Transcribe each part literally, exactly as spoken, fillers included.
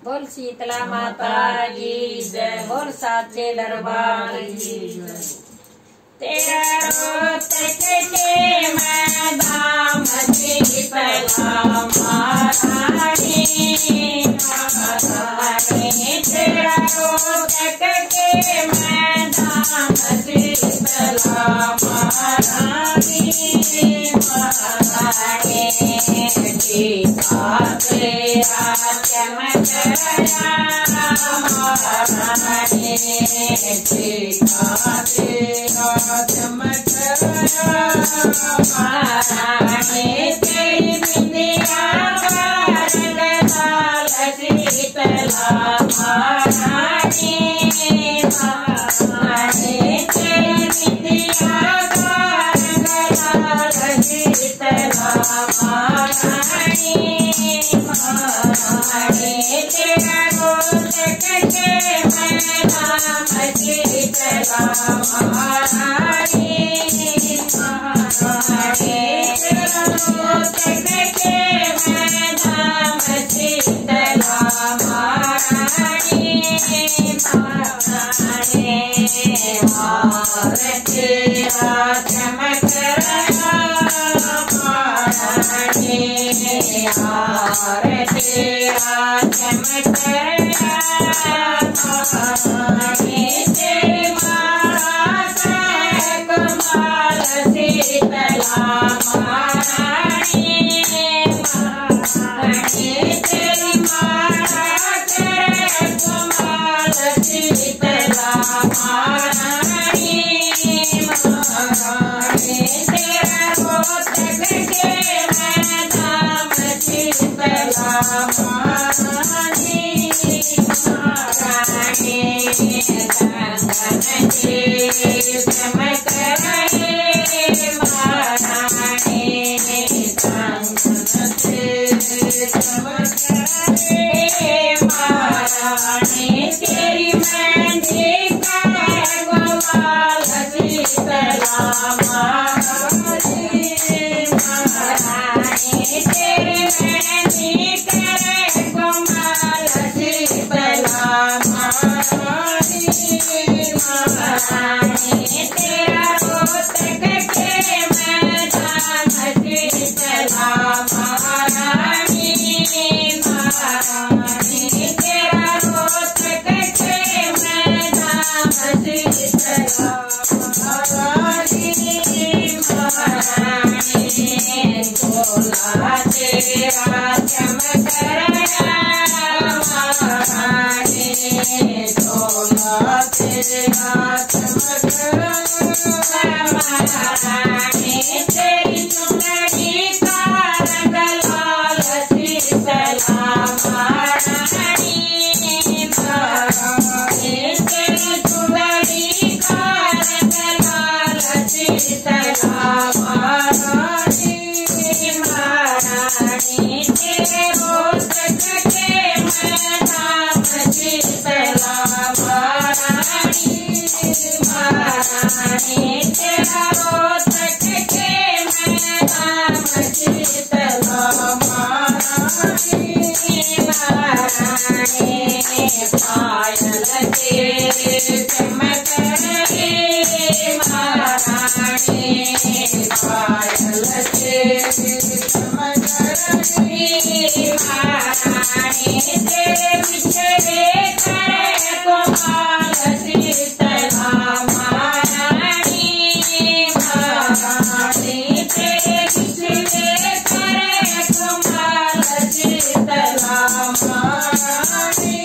बोल शीतला माता की जय, बोल साचे दरबार की जय। तेरा रोहतक के मैदान शीतला महारानी महारानी, तेरा रोहतक के मैदान शीतला महारानी महारानी, टीका तेरा चमक महारानी, टीका तेरा चमक महारानी, तेरी बिंदिया रंग लाल शीतला महारानी महारानी, तेरी बिंदिया रंग लाल शीतला महारानी महारानी, तेरा रोहतक के मैदान शीतला महारानी महारानी, तेरा रोहतक के मैदान शीतला महारानी महारानी, हार तेरा चमक महारानी, हार तेरा चमक महारानी, तेरी महाराज कमाल शीतला महारानी महारानी, तेरी महाराज कमाल शीतला महारानी महारानी, तेरा रोहतक के मैदान शीतला महारानी महारानी, कंगन के चमक रहे महारानी, कंगन के चमक रहे महारानी, तेरी मेहंदी का गुलाल शीतला महारानी महारानी, तेरी मेहंदी का गुलाल शीतला महारानी महारानी, तेरा रोहतक के मैदान शीतला महारानी महारानी, तेरा रोहतक के मैदान शीतला महारानी महारानी, झोला तेरा चमक महारानी, झोला तेरा चमक महारानी, तेरी चुनरी का रंग लाल शीतला महारानी महारानी, तेरी चुनरी का रंग लाल शीतला महारानी महारानी, तेरे रोहतक के मैदान शीतला महारानी महारानी, तेरा रोहतक के मैदान शीतला महारानी महारानी, पायल तेरे चमक रहे महारानी, पायल तेरे चमक रहे महारानी, तेरे बिछड़े करे कोमल शीतला महारानी महारानी, तेरे बिछड़े करे कोमल शीतला महारानी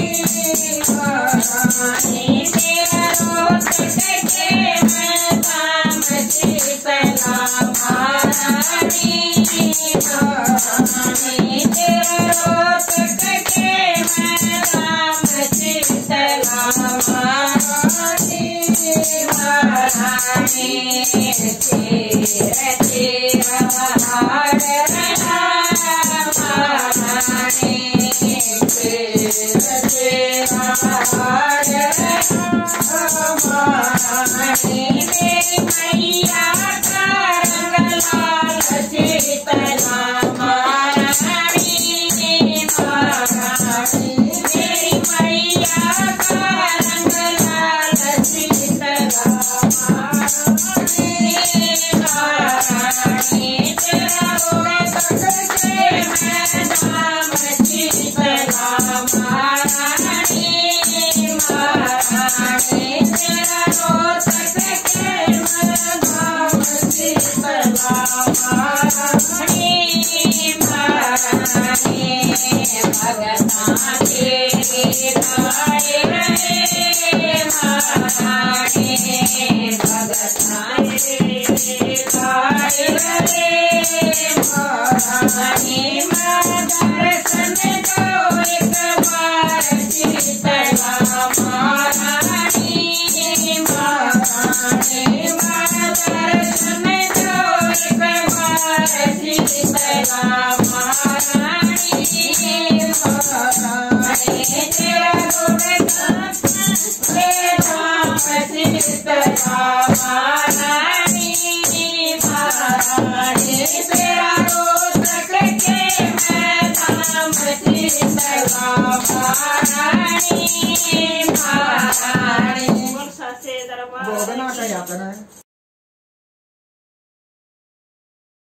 महारानी, तेरा रोहतक के मैदान शीतला महारानी महारानी, तेरा रोहतक के मैदान शीतला महारानी महारानी, तेरा तेरा हार महारानी, तेरा तेरा हार महारानी, मेरी मैया का रंग लाल शीतला महारानी महारानी, महारानी महारानी तेरा रोतक के धाम शीतला महारानी महारानी भगता तेरी गाय रहे महारानी भगता तेरी गाय रहे महारानी दर्शन दो एक बार शीतला महारानी महारानी दर्शन दो एक बार शीतला महारानी महारानी तेरा गुणगान हे धाम शीतला महारानी महारानी तेरा रोतक के मैं धाम शीतला महारानी महारानी बोलना का याद है।